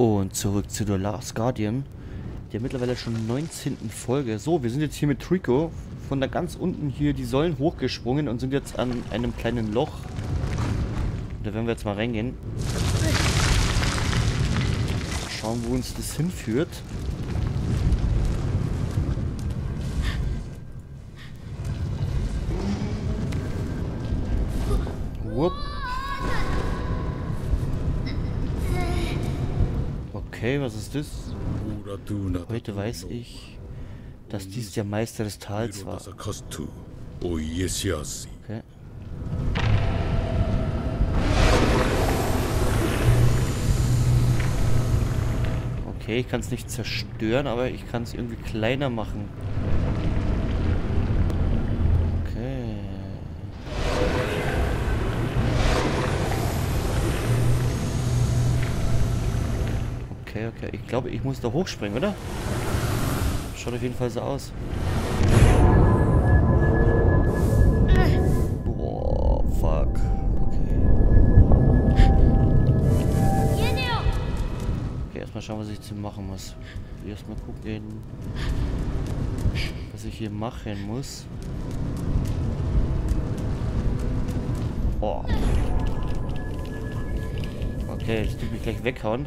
Und zurück zu The Last Guardian, der mittlerweile schon 19. Folge. So, wir sind jetzt hier mit Trico von da ganz unten hier die Säulen hochgesprungen und sind jetzt an einem kleinen Loch. Da werden wir jetzt mal reingehen. Schauen, wo uns das hinführt. Wupp. Okay, was ist das? Heute weiß ich, dass dies der Meister des Tals war. Okay. Okay, ich kann es nicht zerstören, aber ich kann es irgendwie kleiner machen. Okay. Okay. Ich glaube, ich muss da hochspringen, oder? Schaut auf jeden Fall so aus. Boah, fuck. Okay, erstmal schauen, was ich jetzt machen muss. Erstmal gucken, was ich hier machen muss. Oh. Okay, das tut mich gleich weghauen.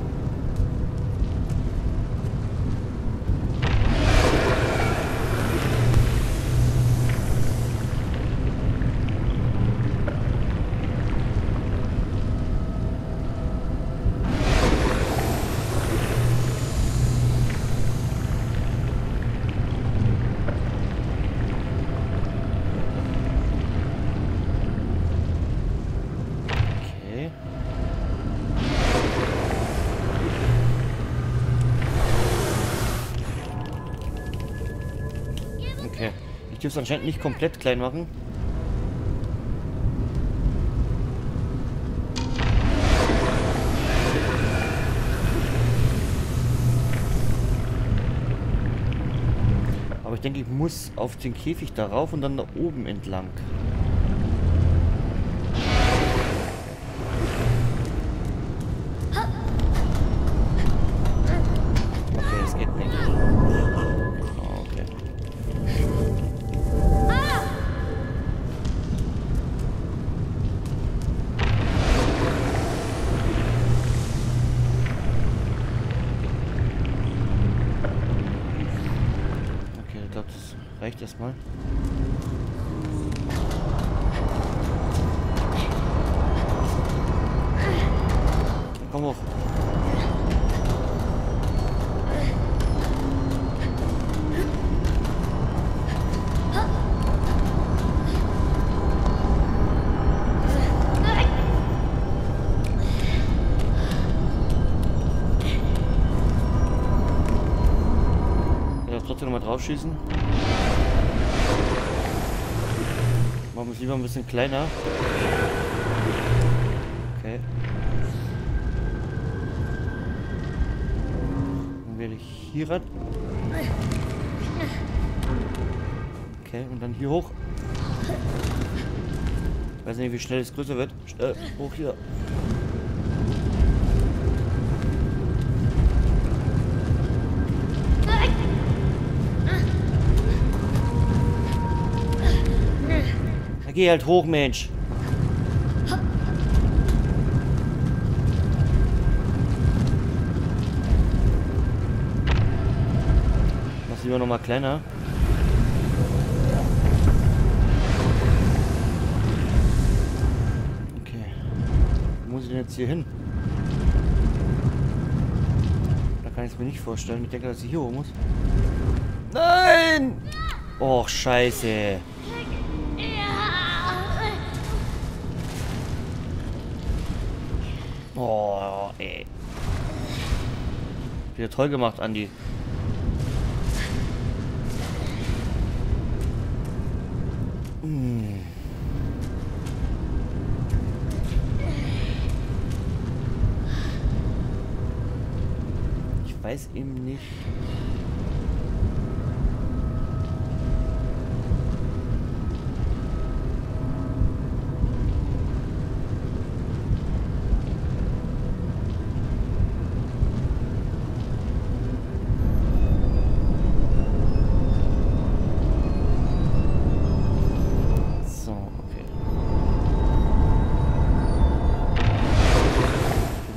Okay. Ich dürfte es anscheinend nicht komplett klein machen. Aber ich denke, ich muss auf den Käfig darauf und dann da oben entlang. Okay, es geht nicht. Oh, okay. Ich glaube, das reicht erstmal. Komm hoch. Ich darf trotzdem nochmal drauf schießen. Machen wir es lieber ein bisschen kleiner. Okay. Dann werde ich hier ran. Okay, und dann hier hoch. Ich weiß nicht, wie schnell es größer wird. Schnell, hoch hier. Da geh halt hoch, Mensch. Mach's lieber noch mal kleiner. Okay. Wo muss ich denn jetzt hier hin? Da kann ich es mir nicht vorstellen. Ich denke, dass ich hier hoch muss. Nein! Och, scheiße. Oh, ey. Wieder toll gemacht, Andi. Ich weiß eben nicht.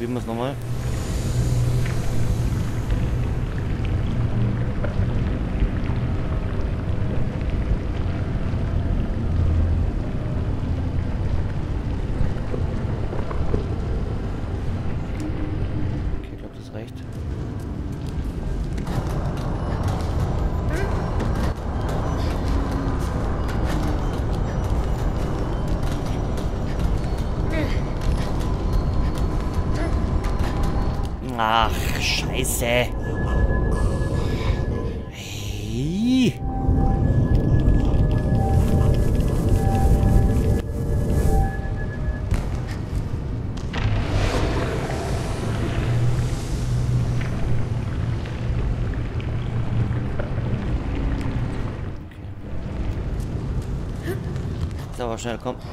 probieren wir es nochmal. Okay, ich glaube, das reicht. Ach, Scheiße. Hey. So, aber schnell, komm.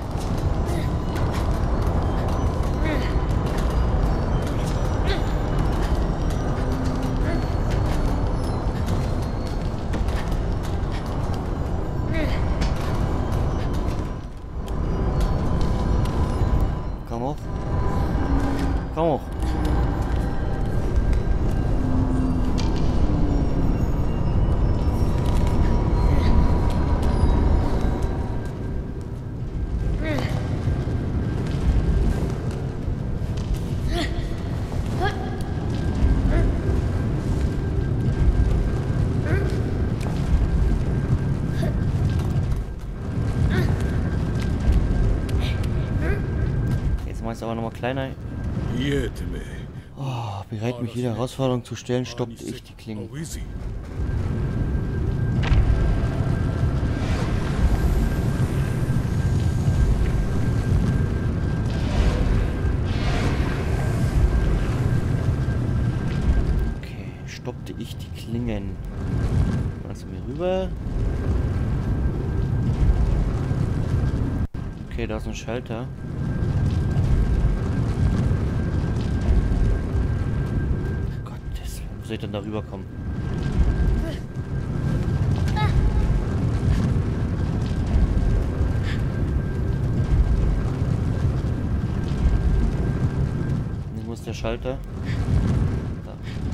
Komm hoch. Komm hoch. Jetzt mach ich es aber nochmal kleiner. Quieteme. Oh, bereit mich jeder Herausforderung zu stellen, stoppte ich die Klingen. How is he? Okay, stoppte ich die Klingen. Also mir rüber. Okay, da ist ein Schalter. Gottes Willen, wo soll ich denn da rüberkommen? Wo ist der Schalter? Da.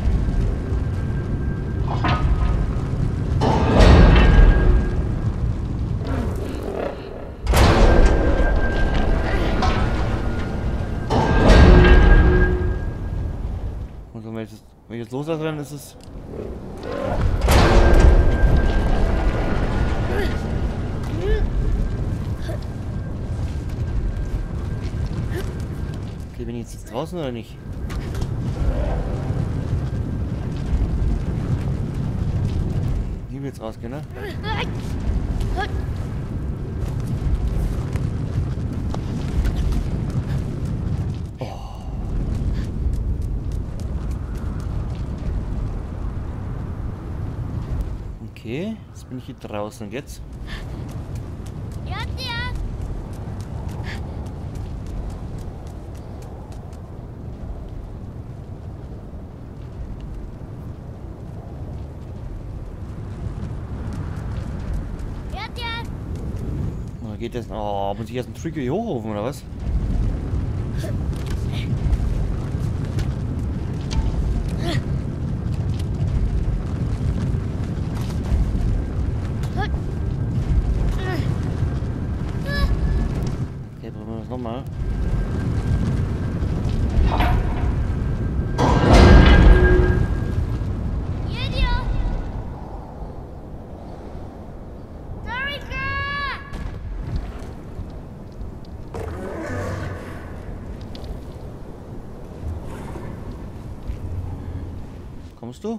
Und wenn ich jetzt loslasse, dann ist es... Okay, bin ich jetzt draußen oder nicht? Hier wird's rausgehen, ne? Okay, jetzt bin ich hier draußen und jetzt? Oder geht das? Oh, muss ich erst einen Trigger hier hochrufen oder was? Okay, probieren wir das nochmal. Kommst du?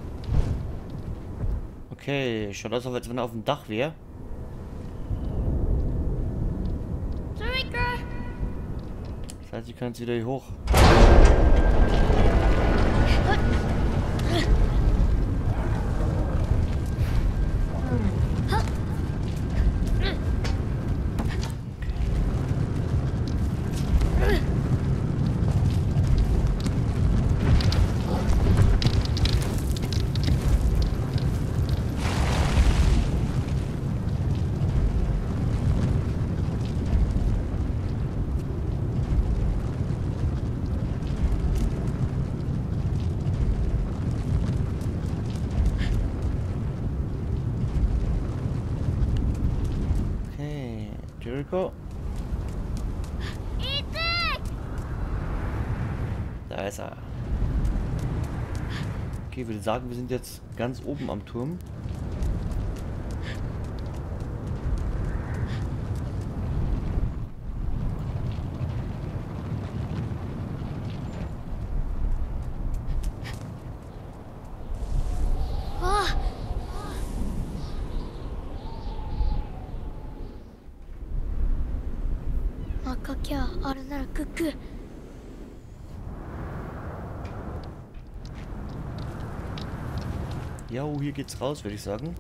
Okay, schaut aus, als wenn er auf dem Dach wäre. Das heißt, ich kann jetzt wieder hier hoch. Trico. Da ist er. Okay, ich würde sagen, wir sind jetzt ganz oben am Turm. Ja, hier geht's raus, würde ich sagen.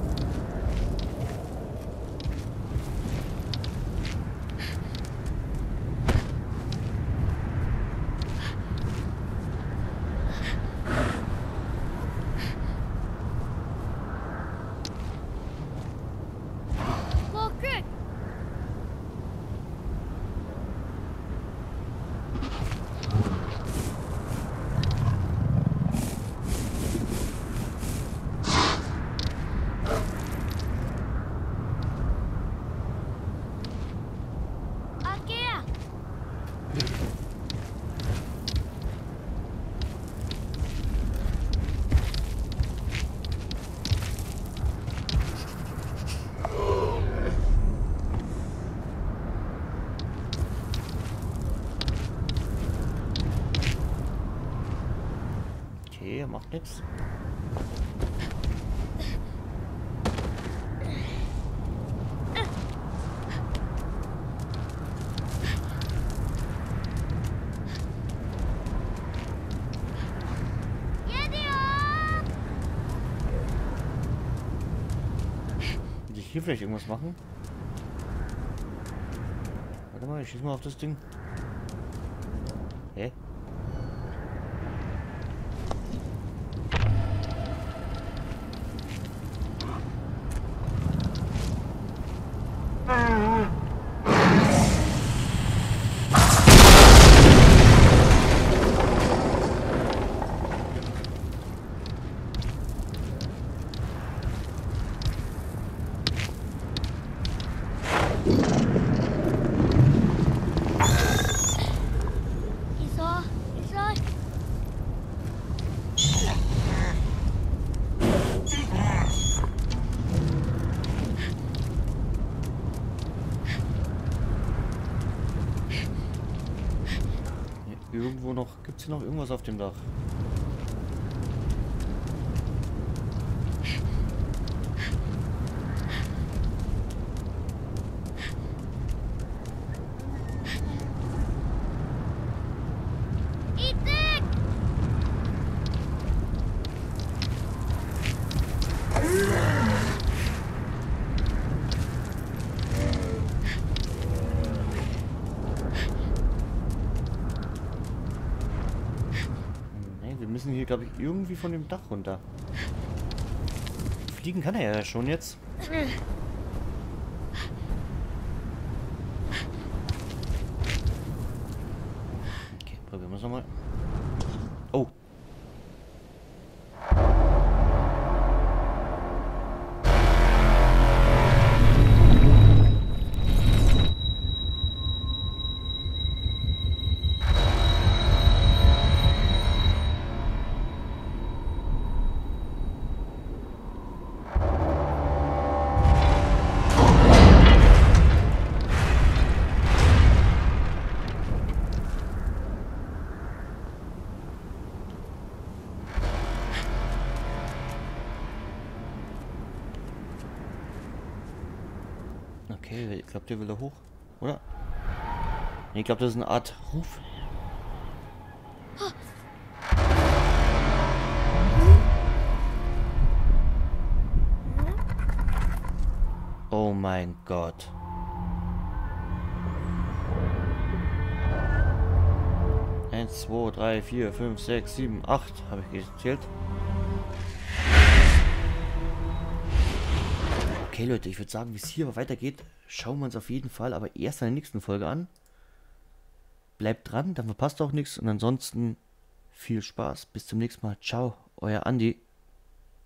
Okay, macht nichts. Will ich hier vielleicht irgendwas machen? Warte mal, ich schieße mal auf das Ding. Hä? Irgendwo noch. Gibt es hier noch irgendwas auf dem Dach? Wir müssen hier, glaube ich, irgendwie von dem Dach runter. Fliegen kann er ja schon jetzt. Okay, probieren wir es nochmal. Oh. Okay, ich glaube, der will da hoch, oder? Nee, ich glaube, das ist eine Art Ruf. Oh mein Gott. Eins, zwei, drei, vier, fünf, sechs, sieben, acht habe ich gezählt. Okay, Leute, ich würde sagen, wie es hier weitergeht, schauen wir uns auf jeden Fall aber erst in der nächsten Folge an. Bleibt dran, dann verpasst auch nichts und ansonsten viel Spaß. Bis zum nächsten Mal. Ciao, euer Andi.